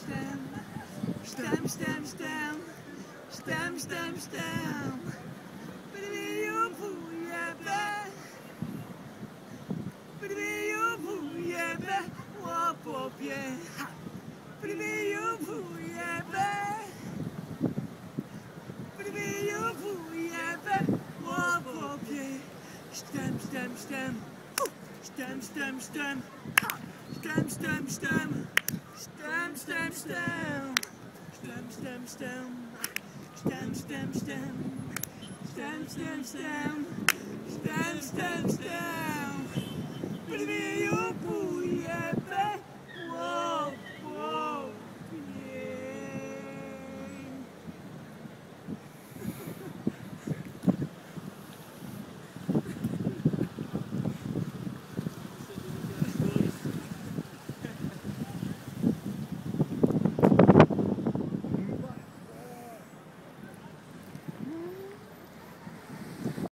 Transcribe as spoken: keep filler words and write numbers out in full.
stem, stem, stem, stem, stem, stem. Primeiro fuyebe, primeiro fuyebe, o popie. Primeiro fuyebe, primeiro fuyebe, o popie. Stem, stem, stem, stem, stem, stem, stem, stem, stem. Stem, stem, stem, stem, stem, stem, stem, stem, stem, stem, stem, stem, stem, stem,